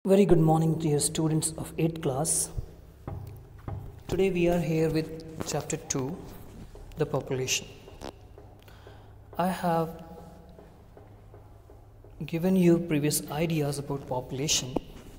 Very good morning, dear students of 8th class. Today we are here with chapter 2, the population. I have given you previous ideas about population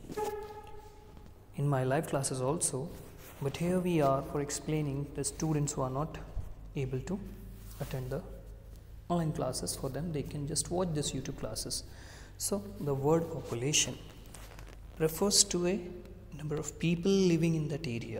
in my live classes also, but here we are for explaining the students who are not able to attend the online classes. For them, they can just watch this YouTube classes. So the word population refers to a number of people living in that area.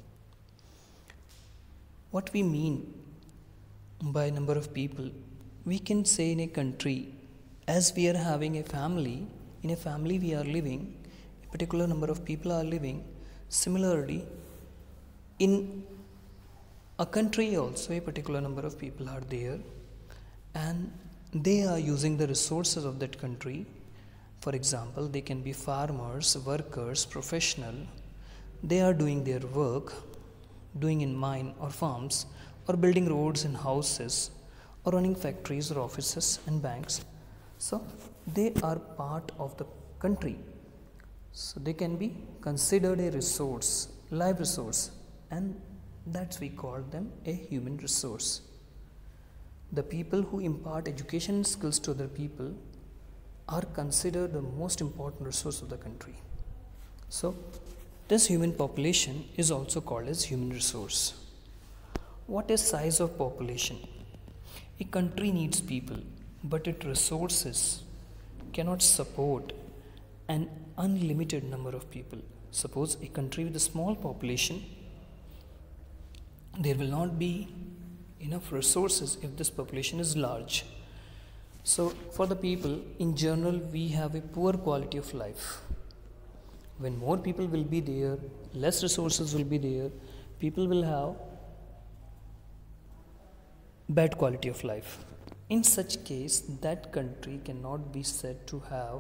What we mean by number of people, we can say in a country, as we are having a family, in a family we are living, a particular number of people are living. Similarly, in a country also a particular number of people are there, and they are using the resources of that country. For example, they can be farmers, workers, professional. They are doing their work, doing in mine or farms, or building roads and houses, or running factories or offices and banks. So they are part of the country. So they can be considered a resource, live resource, and that's we call them a human resource. The people who impart education and skills to other people are considered the most important resource of the country. So this human population is also called as human resource. What is size of population? A country needs people, but its resources cannot support an unlimited number of people. Suppose a country with a small population, there will not be enough resources if this population is large. So for the people in general, we have a poor quality of life. When more people will be there, less resources will be there, people will have bad quality of life. In such case, that country cannot be said to have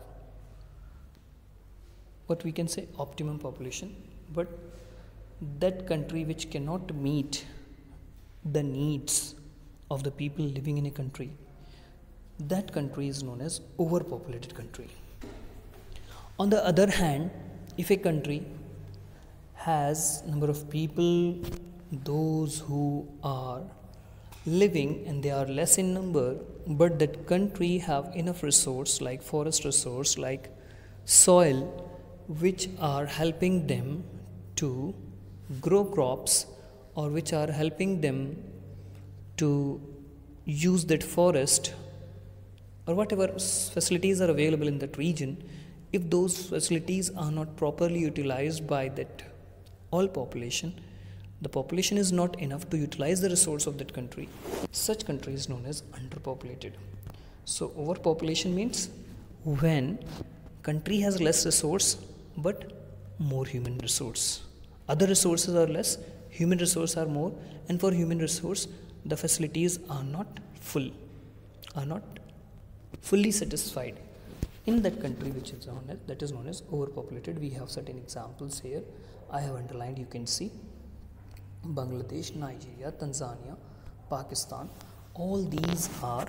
what we can say optimum population, but that country which cannot meet the needs of the people living in a country, that country is known as overpopulated country. On the other hand, if a country has number of people, those who are living and they are less in number, but that country have enough resource like forest resource, like soil, which are helping them to grow crops, or which are helping them to use that forest, or whatever facilities are available in that region, if those facilities are not properly utilized by that all population, the population is not enough to utilize the resource of that country. Such country is known as underpopulated. So overpopulation means when country has less resource but more human resource. Other resources are less, human resource are more, and for human resource the facilities are not full, are not fully satisfied. In that country which is known as, that is known as overpopulated. We have certain examples here. I have underlined, you can see Bangladesh, Nigeria, Tanzania, Pakistan. All these are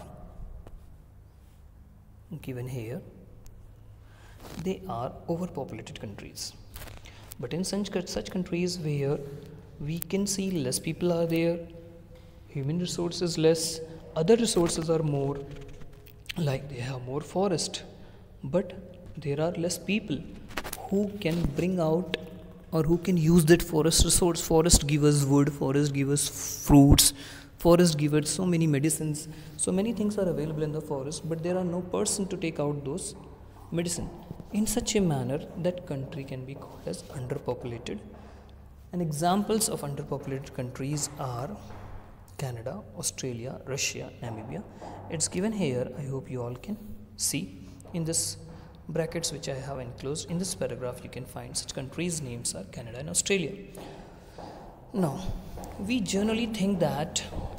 given here. They are overpopulated countries. But in such countries where we can see less people are there, human resources less, other resources are more, like they have more forest, but there are less people who can bring out or who can use that forest resource. Forest give us wood, forest give us fruits, forest give us so many medicines, so many things are available in the forest, but there are no person to take out those medicine. In such a manner, that country can be called as underpopulated. And examples of underpopulated countries are Canada, Australia, Russia, Namibia. It's given here. I hope you all can see in this brackets which I have enclosed. In this paragraph you can find such countries' names are Canada and Australia. Now we generally think that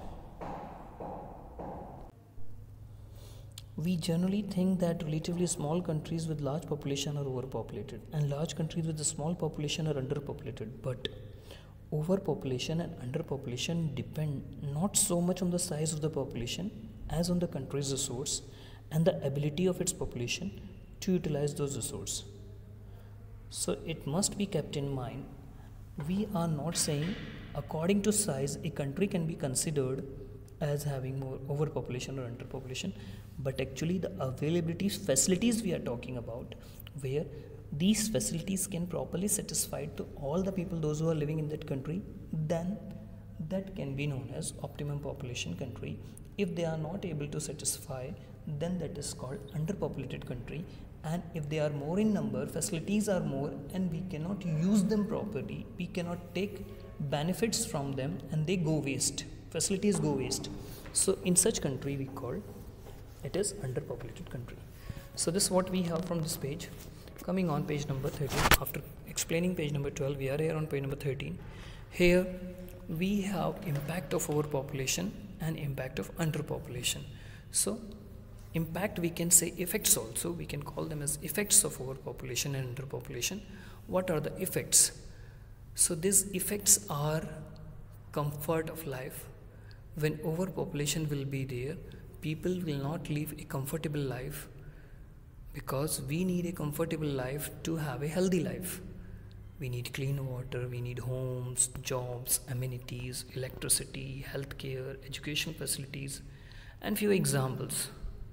relatively small countries with large population are overpopulated and large countries with a small population are underpopulated. But overpopulation and underpopulation depend not so much on the size of the population as on the country's resource and the ability of its population to utilize those resources. So it must be kept in mind. We are not saying according to size a country can be considered as having more overpopulation or underpopulation, but actually the availability facilities we are talking about, where these facilities can properly satisfy to all the people, those who are living in that country, then that can be known as optimum population country. If they are not able to satisfy, then that is called underpopulated country. And if they are more in number, facilities are more, and we cannot use them properly, we cannot take benefits from them, and they go waste, facilities go waste. So in such country we call it is underpopulated country. So this is what we have from this page. Coming on page number 13, after explaining page number 12, we are here on page number 13. Here we have impact of overpopulation and impact of underpopulation. So impact, we can say effects also, we can call them as effects of overpopulation and underpopulation. What are the effects? So these effects are comfort of life. When overpopulation will be there, people will not live a comfortable life, because we need a comfortable life to have a healthy life. We need clean water, we need homes, jobs, amenities, electricity, healthcare, education facilities, and few examples.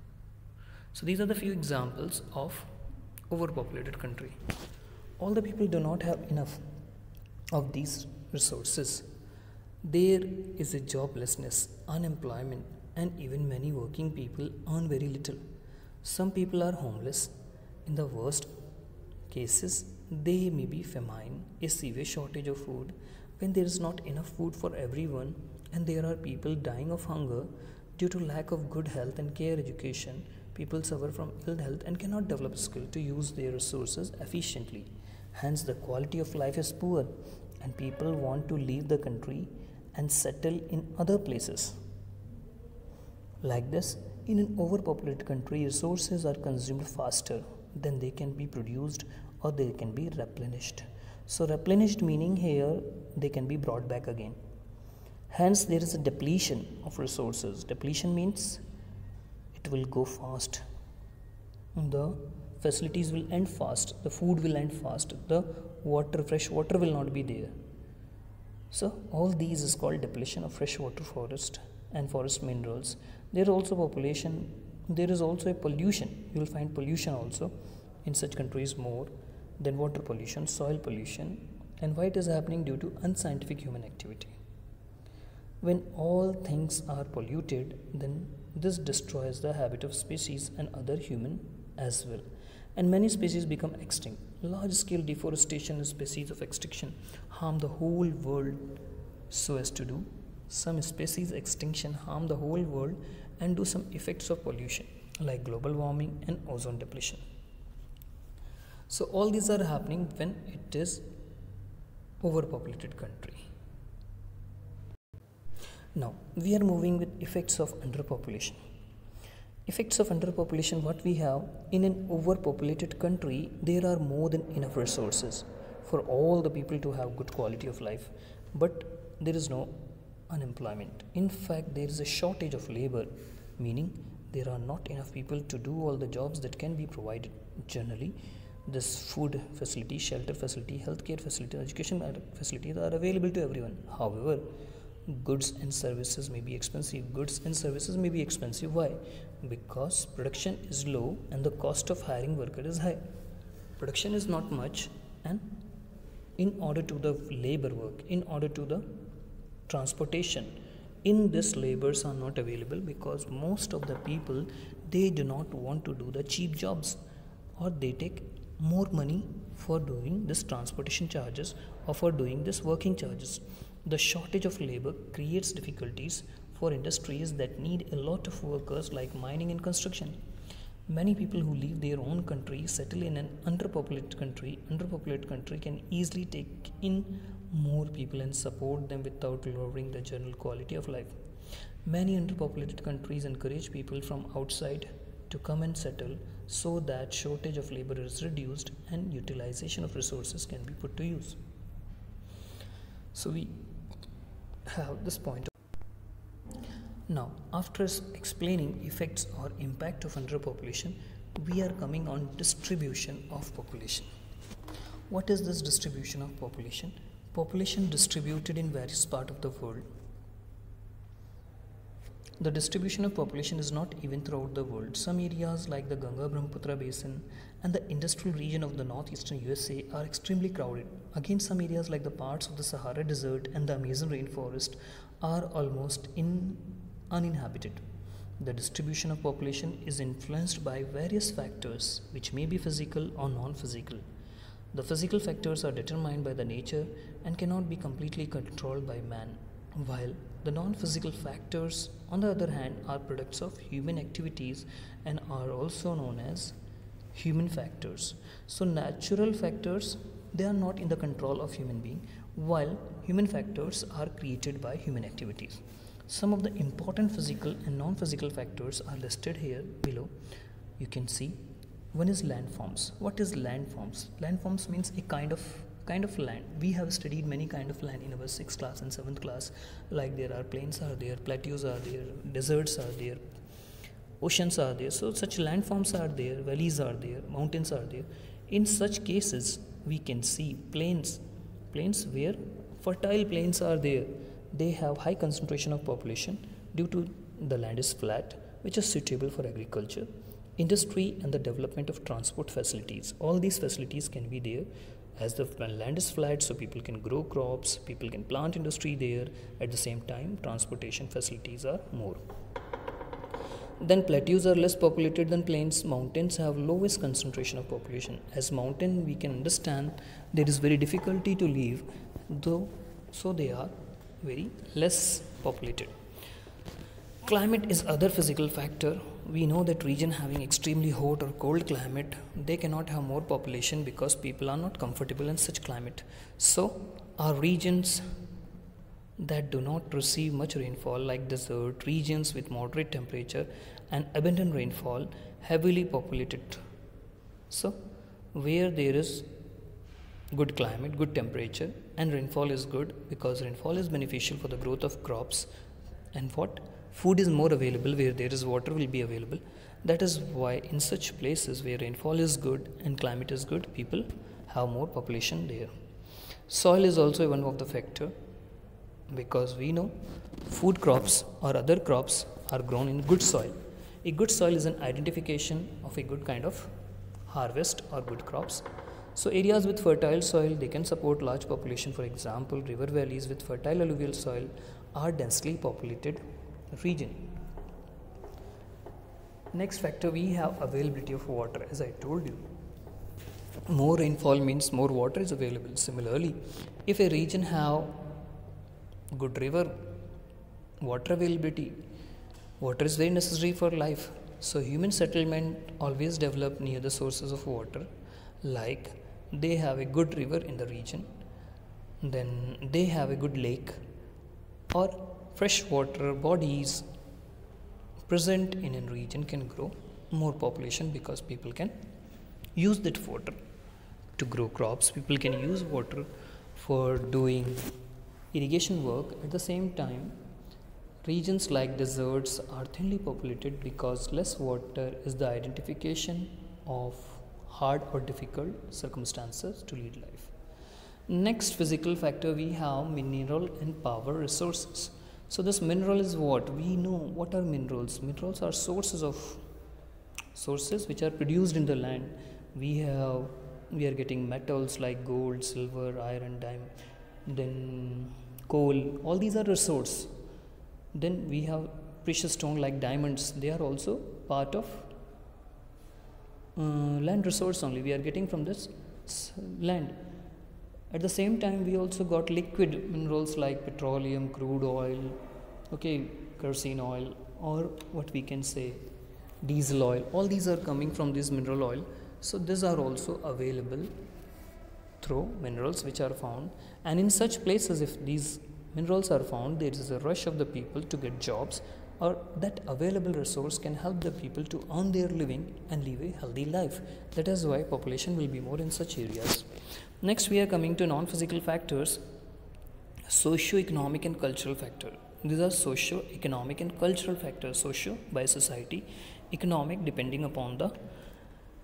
So these are the few examples of overpopulated country. All the people do not have enough of these resources. There is a joblessness, unemployment, and even many working people earn very little. Some people are homeless. In the worst cases, they may be famine, a severe shortage of food. When there is not enough food for everyone, and there are people dying of hunger due to lack of good health and care education, people suffer from ill health and cannot develop skill to use their resources efficiently. Hence, the quality of life is poor, and people want to leave the country and settle in other places. Like this, in an overpopulated country, resources are consumed faster than they can be produced or they can be replenished. So replenished meaning here they can be brought back again. Hence there is a depletion of resources. Depletion means it will go fast. The facilities will end fast, the food will end fast, the water, fresh water will not be there. So all these is called depletion of freshwater forest and forest minerals. There is also population, there is also a pollution. You will find pollution also in such countries more than water pollution, soil pollution, and why it is happening due to unscientific human activity. When all things are polluted, then this destroys the habit of species and other human as well, and many species become extinct. Large scale deforestation and species of extinction harm the whole world so as to do. Some species extinction harm the whole world and do some effects of pollution like global warming and ozone depletion. So all these are happening when it is overpopulated country. Now we are moving with effects of underpopulation. Effects of underpopulation, what we have in an overpopulated country, there are more than enough resources for all the people to have good quality of life, but there is no unemployment. In fact, there is a shortage of labor, meaning there are not enough people to do all the jobs that can be provided. Generally, this food facility, shelter facility, healthcare facility, education facilities are available to everyone. However, goods and services may be expensive. Goods and services may be expensive. Why? Because production is low and the cost of hiring worker is high. Production is not much, and in order to the labor work, in order to the transportation, in this labors are not available, because most of the people, they do not want to do the cheap jobs, or they take more money for doing this transportation charges or for doing this working charges. The shortage of labor creates difficulties for industries that need a lot of workers like mining and construction. Many people who leave their own country settle in an underpopulated country. Underpopulated country can easily take in more people and support them without lowering the general quality of life. Many underpopulated countries encourage people from outside to come and settle so that shortage of labor is reduced and utilization of resources can be put to use. So we have this point. Now, after explaining effects or impact of underpopulation, we are coming on distribution of population. What is this distribution of population? Population distributed in various parts of the world. The distribution of population is not even throughout the world. Some areas like the Ganga-Brahmaputra basin and the industrial region of the northeastern USA are extremely crowded. Again, some areas like the parts of the Sahara Desert and the Amazon rainforest are almost uninhabited. The distribution of population is influenced by various factors which may be physical or non-physical. The physical factors are determined by the nature and cannot be completely controlled by man, while the non-physical factors, on the other hand, are products of human activities and are also known as human factors. So natural factors, they are not in the control of human being, while human factors are created by human activities. Some of the important physical and non-physical factors are listed here below. You can see one is landforms. What is landforms? Landforms means a kind of land. We have studied many kind of land in our 6th class and 7th class, like there are plains are there, plateaus are there, deserts are there, oceans are there. So such landforms are there, valleys are there, mountains are there. In such cases we can see plains where fertile plains are there. They have high concentration of population due to the land is flat, which is suitable for agriculture, industry and the development of transport facilities. All these facilities can be there as the land is flat, so people can grow crops, people can plant industry there. At the same time, transportation facilities are more. Then plateaus are less populated than plains. Mountains have lowest concentration of population. As mountain, we can understand there is very difficulty to live, though, so they are very less populated. Climate is other physical factor. We know that region having extremely hot or cold climate, they cannot have more population because people are not comfortable in such climate. So our regions that do not receive much rainfall, like desert regions with moderate temperature and abundant rainfall, heavily populated. So where there is good climate, good temperature and rainfall is good, because rainfall is beneficial for the growth of crops, and what food is more available, where there is water will be available. That is why in such places where rainfall is good and climate is good, people have more population there. Soil is also one of the factor, because we know food crops or other crops are grown in good soil. A good soil is an identification of a good kind of harvest or good crops. So areas with fertile soil, they can support large population. For example, river valleys with fertile alluvial soil are densely populated region. Next factor, we have availability of water. As I told you, more rainfall means more water is available. Similarly, if a region have good river, water availability, water is very necessary for life. So human settlement always develop near the sources of water, like they have a good river in the region, then they have a good lake or freshwater bodies present in a region can grow more population, because people can use that water to grow crops, people can use water for doing irrigation work. At the same time, regions like deserts are thinly populated because less water is the identification of hard or difficult circumstances to lead life. Next physical factor, we have mineral and power resources. So this mineral is what? We know what are minerals. Minerals are sources which are produced in the land. We are getting metals like gold, silver, iron, diamond, then coal. All these are resource. Then we have precious stone like diamonds. They are also part of land resource only. We are getting from this land. At the same time, we also got liquid minerals like petroleum, crude oil, kerosene oil, or what we can say diesel oil. All these are coming from this mineral oil. So these are also available through minerals which are found. And in such places, if these minerals are found, there is a rush of the people to get jobs, or that available resource can help the people to earn their living and live a healthy life. That is why population will be more in such areas. Next, we are coming to non-physical factors, socio-economic and cultural factor. These are socio-economic and cultural factors. Socio by society, economic depending upon the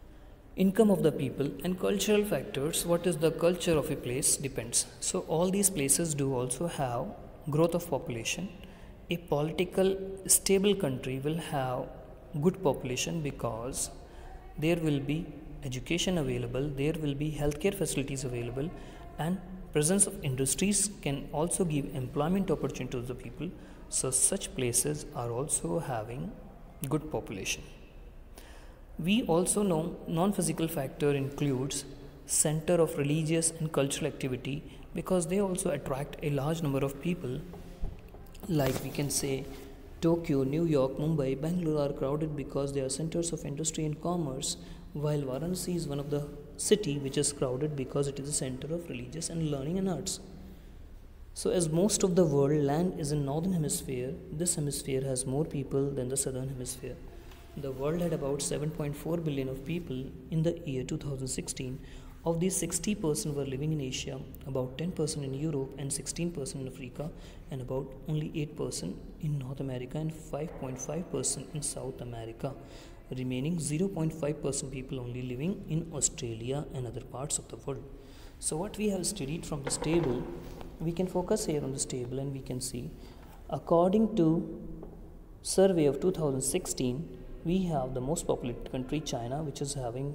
income of the people and cultural factors. What is the culture of a place depends. So all these places do also have growth of population. A political stable country will have good population because there will be education available, there will be healthcare facilities available, and presence of industries can also give employment opportunity to the people. So such places are also having good population. We also know non-physical factor includes center of religious and cultural activity because they also attract a large number of people. Like we can say Tokyo, New York, Mumbai, Bangalore are crowded because they are centers of industry and commerce, while Varanasi is one of the city which is crowded because it is a center of religious and learning and arts. So as most of the world land is in northern hemisphere, this hemisphere has more people than the southern hemisphere. The world had about 7.4 billion of people in the year 2016. Of these, 60% were living in Asia, about 10% in Europe and 16% in Africa, and about only 8% in North America and 5.5% in South America. Remaining 0.5% people only living in Australia and other parts of the world. So what we have studied from this table, we can focus here on this table and we can see, according to survey of 2016, we have the most populated country China, which is having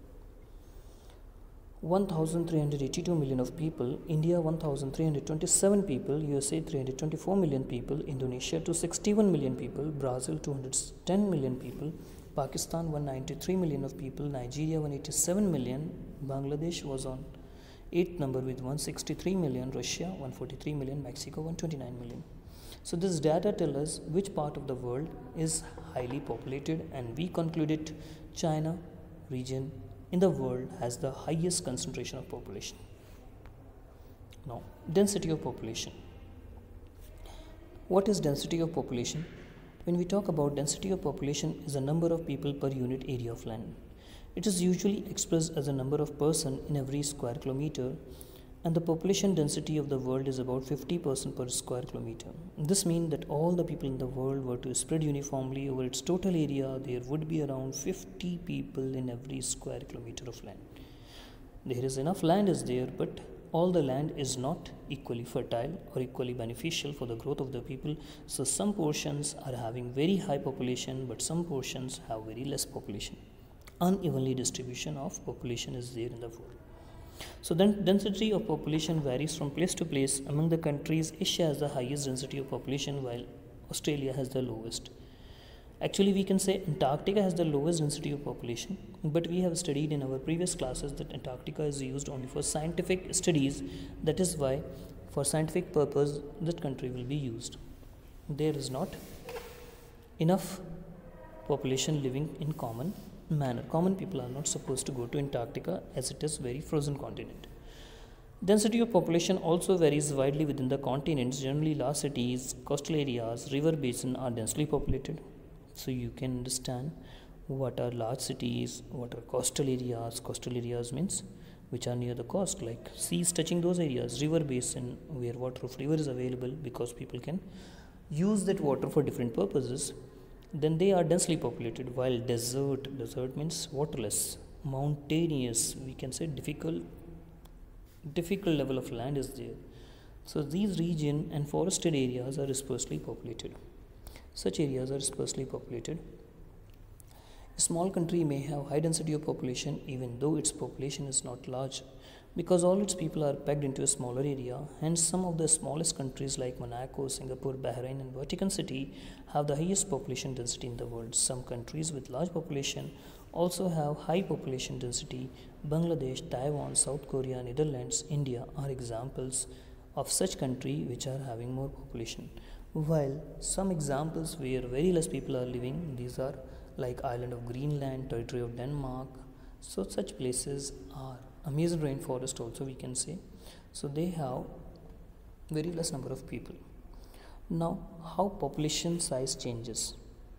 1382 million of people, India 1327 people, USA 324 million people, Indonesia 261 million people, Brazil 210 million people, Pakistan 193 million of people, Nigeria 187 million, Bangladesh was on 8th number with 163 million, Russia 143 million, Mexico 129 million. So this data tells us which part of the world is highly populated, and we concluded China region in the world has the highest concentration of population. Now, density of population. What is density of population? When we talk about density of population is the number of people per unit area of land. It is usually expressed as a number of person in every square kilometer, and the population density of the world is about 50% per square kilometer. This means that all the people in the world were to spread uniformly over its total area, there would be around 50 people in every square kilometer of land. There is enough land is there, but all the land is not equally fertile or equally beneficial for the growth of the people. So some portions are having very high population, but some portions have very less population. Unevenly distribution of population is there in the world. So then density of population varies from place to place. Among the countries, Asia has the highest density of population while Australia has the lowest. Actually, we can say Antarctica has the lowest density of population, but we have studied in our previous classes that Antarctica is used only for scientific studies. That is why for scientific purpose that country will be used. There is not enough population living in common manner. Common people are not supposed to go to Antarctica as it is very frozen continent. Density of population also varies widely within the continents. Generally, large cities, coastal areas, river basin are densely populated. So you can understand what are large cities, what are coastal areas. Coastal areas means which are near the coast, like seas touching those areas. River basin where water of river is available because people can use that water for different purposes. Then they are densely populated, while desert means waterless, mountainous, we can say difficult level of land is there. So these region and forested areas are sparsely populated. Such areas are sparsely populated. A small country may have high density of population even though its population is not large, because all its people are packed into a smaller area. Hence some of the smallest countries like Monaco, Singapore, Bahrain and Vatican City have the highest population density in the world. Some countries with large population also have high population density. Bangladesh, Taiwan, South Korea, Netherlands, India are examples of such country which are having more population. While some examples where very less people are living, these are like island of Greenland, territory of Denmark. So such places are Amazon rainforest also we can say. So they have very less number of people. Now how population size changes.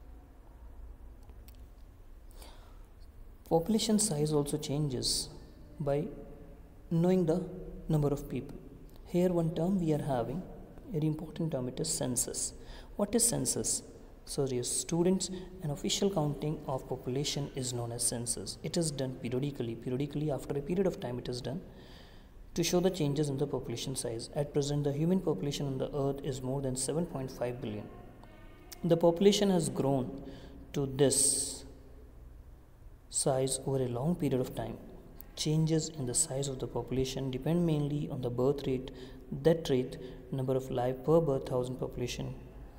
Population size also changes by knowing the number of people. Here one term we are having, very important term, it is census. What is census? So, dear students, an official counting of population is known as census. It is done periodically. Periodically, after a period of time, it is done to show the changes in the population size. At present, the human population on the earth is more than 7.5 billion. The population has grown to this size over a long period of time. Changes in the size of the population depend mainly on the birth rate, death rate, number of life per birth thousand population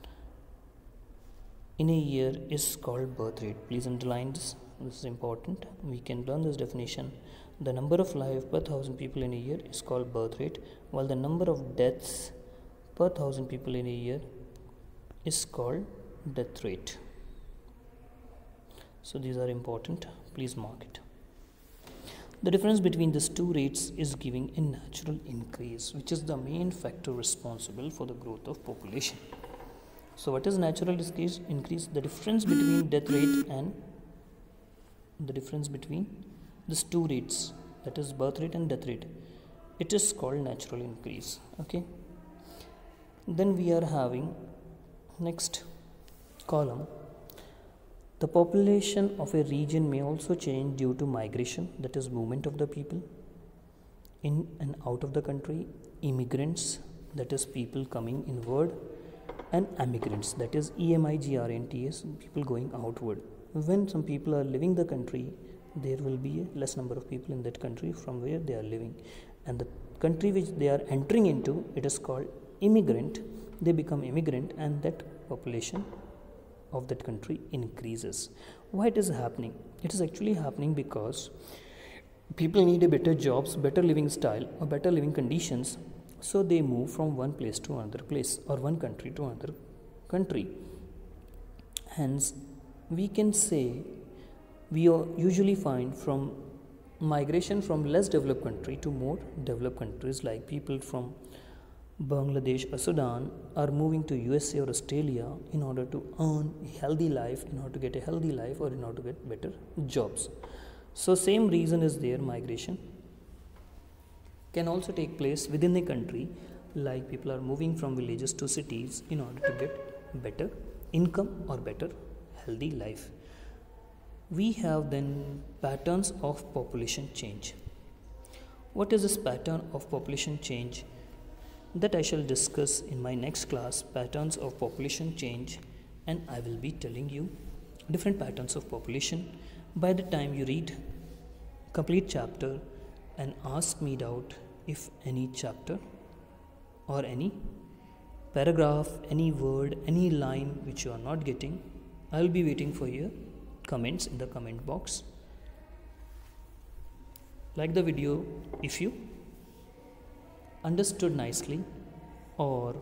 in a year is called birth rate. Please underline this. This is important. We can learn this definition. The number of life per thousand people in a year is called birth rate, while the number of deaths per thousand people in a year is called death rate. So these are important. Please mark it. The difference between these two rates is giving a natural increase, which is the main factor responsible for the growth of population. So what is natural increase? The difference between death rate and the difference between these two rates, that is birth rate and death rate, it is called natural increase. Okay. Then we are having next column. The population of a region may also change due to migration, that is movement of the people in and out of the country, immigrants, that is people coming inward, and emigrants, that is emigrants, people going outward. When some people are leaving the country, there will be a less number of people in that country from where they are living, and the country which they are entering into, it is called immigrant. They become immigrant, and that population of that country increases. Why it is happening? It is actually happening because people need a better jobs, better living style, or better living conditions. So they move from one place to another place, or one country to another country. Hence, we can say we usually find from migration from less developed country to more developed countries, like people from Bangladesh or Sudan are moving to USA or Australia in order to earn a healthy life, in order to get a healthy life, or in order to get better jobs. So same reason is there. Migration can also take place within a country, like people are moving from villages to cities in order to get better income or better healthy life. We have then patterns of population change. What is this pattern of population change? That I shall discuss in my next class, patterns of population change, and I will be telling you different patterns of population. By the time you read complete chapter and ask me doubt if any chapter or any paragraph, any word, any line which you are not getting, I will be waiting for your comments in the comment box. Like the video if you understood nicely, or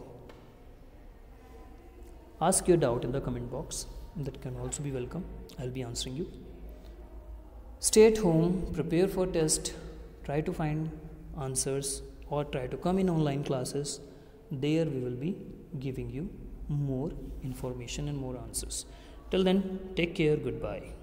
ask your doubt in the comment box. That can also be welcome. I'll be answering you. Stay at home, prepare for test, try to find answers, or try to come in online classes. There we will be giving you more information and more answers. Till then, take care. Goodbye.